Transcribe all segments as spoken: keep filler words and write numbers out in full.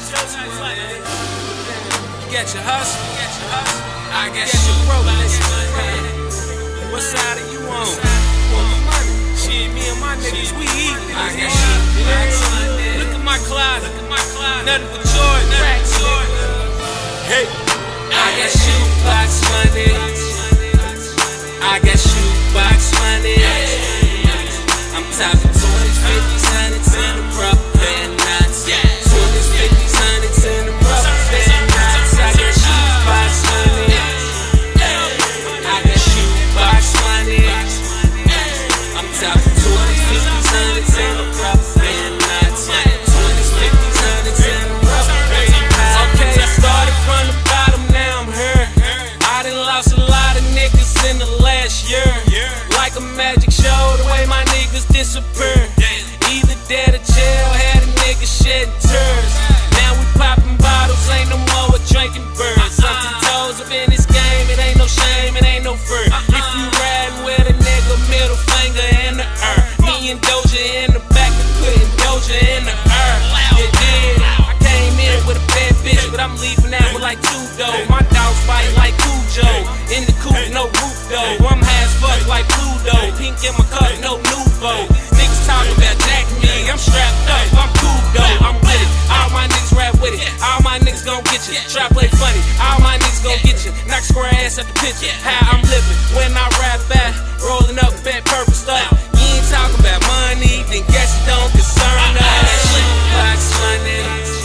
You got your hustle, I got your progress. What side are you on? Shit, me and my niggas, we eat. I got you. Look at my closet, nothing but Jordan. Hey, I got shoebox money. I got shoebox money. I'm talking twenties, fifties, hundreds, and the rubber band knots. Twenties, fifties, hundreds, and the rubber band knots. I got shoebox money. I got shoebox money. I'm talking twenties, fifties, hundreds, and the rubber band knots. Twenties, fifties, hundreds, and the rubber band knots. Okay, I started from the bottom, now I'm here. I done lost a lot of niggas in the last year. Like a magic show, the way my niggas disappear. Either dead or jail, had a nigga shedding tears. Now we popping bottles, ain't no more drinking birds. Something toes up in this game, it ain't no shame, it ain't no fear. If you riding with a nigga, middle finger in the air. Me and Doja in the back, we putting Doja in the air. You did. I came in with a bad bitch, but I'm leaving out with like two dough. My dogs fight like Cujo. In the coupe, no roof though. I'm high as fuck like Pluto. Pink in my cup, no nouveau. Niggas talking about Jack me, I'm strapped up, I'm cool though. I'm with it, all my niggas rap with it. All my niggas gon' get you, try play funny. All my niggas gon' get you, knock square ass at the picture. How I'm living, when I rap back, rolling up fat purple stuff. You ain't talking about money, then guess it don't concern us. Shoebox money,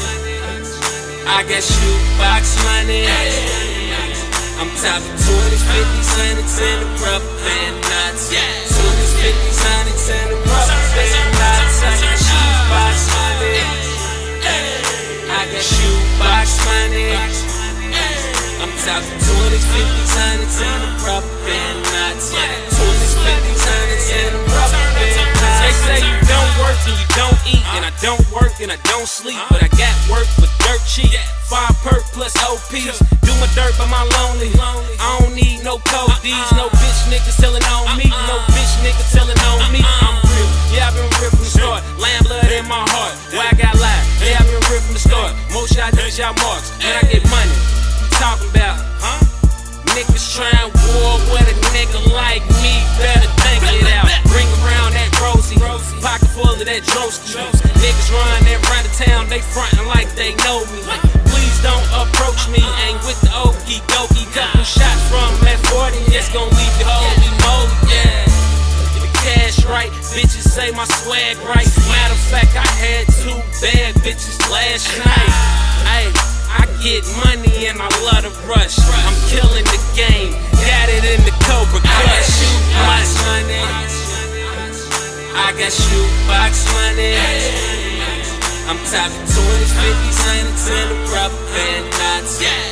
I got shoebox money. I'm talking twenties, fifties, hundreds, and the rubber band knots. Twenties, fifties, hundreds, and the rubber band knots. I got shoebox money. I got shoebox money. I'm talking twenties, fifties, hundreds, and the rubber band knots. Twenties, fifties, hundreds, and the rubber band knots. They say you don't work and you don't eat, and I don't work and I don't sleep, but I got work for dirt cheap. Five perk plus O Ps. Do my dirt by my lonely. I don't need no code D's. No bitch niggas telling on me. No bitch nigga telling on me. I'm real. Yeah, I've been real from the start. Lamb blood in my heart. Why I got lied? Yeah, I've been real from the start. Most y'all niggas y'all marks. When I get money, you talking about, huh? Niggas trying war with a nigga like me. Better think it out. Bring around that Rosie. Pocket full of that Drosky. Niggas run that run of town. They frontin' like they know me. Please don't approach me. Ain't with the okey dokey. Couple shots from that forty. That's gon' leave you holy moly. Yeah. Get the cash right. Bitches say my swag right. Matter of fact, I had two bad bitches last night. Hey. I get money and I love to rush. I'm killing the game, got it in the Cobra Clutch. I got shoebox money. I got shoebox money. I'm talking twenties, fifties, hundreds, and the rubber band knots.